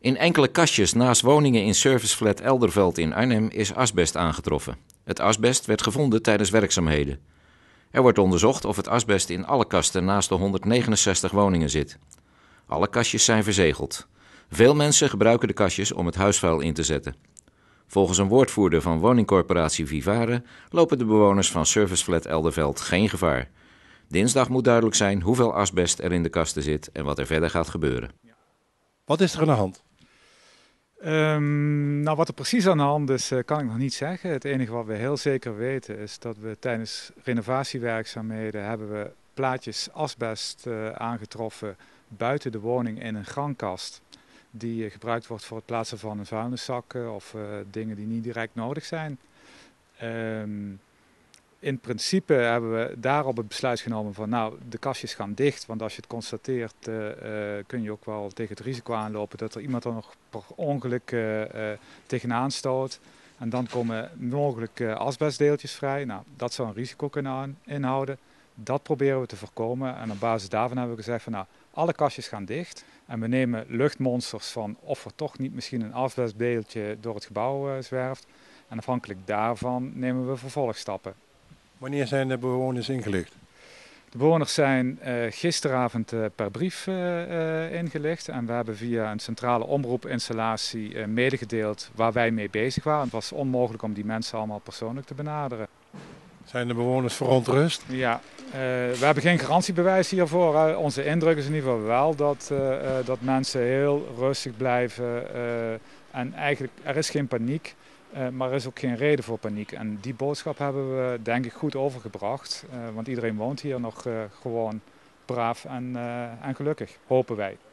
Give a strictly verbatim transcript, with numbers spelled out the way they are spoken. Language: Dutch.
In enkele kastjes naast woningen in Serviceflat Elderveld in Arnhem is asbest aangetroffen. Het asbest werd gevonden tijdens werkzaamheden. Er wordt onderzocht of het asbest in alle kasten naast de honderdnegenenzestig woningen zit. Alle kastjes zijn verzegeld. Veel mensen gebruiken de kastjes om het huisvuil in te zetten. Volgens een woordvoerder van woningcorporatie Vivare lopen de bewoners van Serviceflat Elderveld geen gevaar. Dinsdag moet duidelijk zijn hoeveel asbest er in de kasten zit en wat er verder gaat gebeuren. Wat is er aan de hand? Um, nou, wat er precies aan de hand is, uh, kan ik nog niet zeggen. Het enige wat we heel zeker weten is dat we tijdens renovatiewerkzaamheden hebben we plaatjes asbest uh, aangetroffen buiten de woning in een gangkast. Die uh, gebruikt wordt voor het plaatsen van een vuilniszakken of uh, dingen die niet direct nodig zijn. Um, in principe hebben we daarop het besluit genomen van nou, de kastjes gaan dicht. Want als je het constateert uh, uh, kun je ook wel tegen het risico aanlopen dat er iemand er nog per ongeluk uh, uh, tegenaan stoot. En dan komen mogelijk uh, asbestdeeltjes vrij. Nou, dat zou een risico kunnen aan, inhouden. Dat proberen we te voorkomen. En op basis daarvan hebben we gezegd van nou, alle kastjes gaan dicht. En we nemen luchtmonsters van of er toch niet misschien een asbestdeeltje door het gebouw uh, zwerft. En afhankelijk daarvan nemen we vervolgstappen. Wanneer zijn de bewoners ingelicht? De bewoners zijn uh, gisteravond uh, per brief uh, uh, ingelicht. En we hebben via een centrale omroepinstallatie uh, medegedeeld waar wij mee bezig waren. Het was onmogelijk om die mensen allemaal persoonlijk te benaderen. Zijn de bewoners verontrust? Ja, uh, we hebben geen garantiebewijs hiervoor. Hè. Onze indruk is in ieder geval wel dat, uh, uh, dat mensen heel rustig blijven. Uh, en eigenlijk, er is geen paniek. Uh, maar er is ook geen reden voor paniek. En die boodschap hebben we denk ik goed overgebracht. Uh, want iedereen woont hier nog uh, gewoon braaf en, uh, en gelukkig, hopen wij.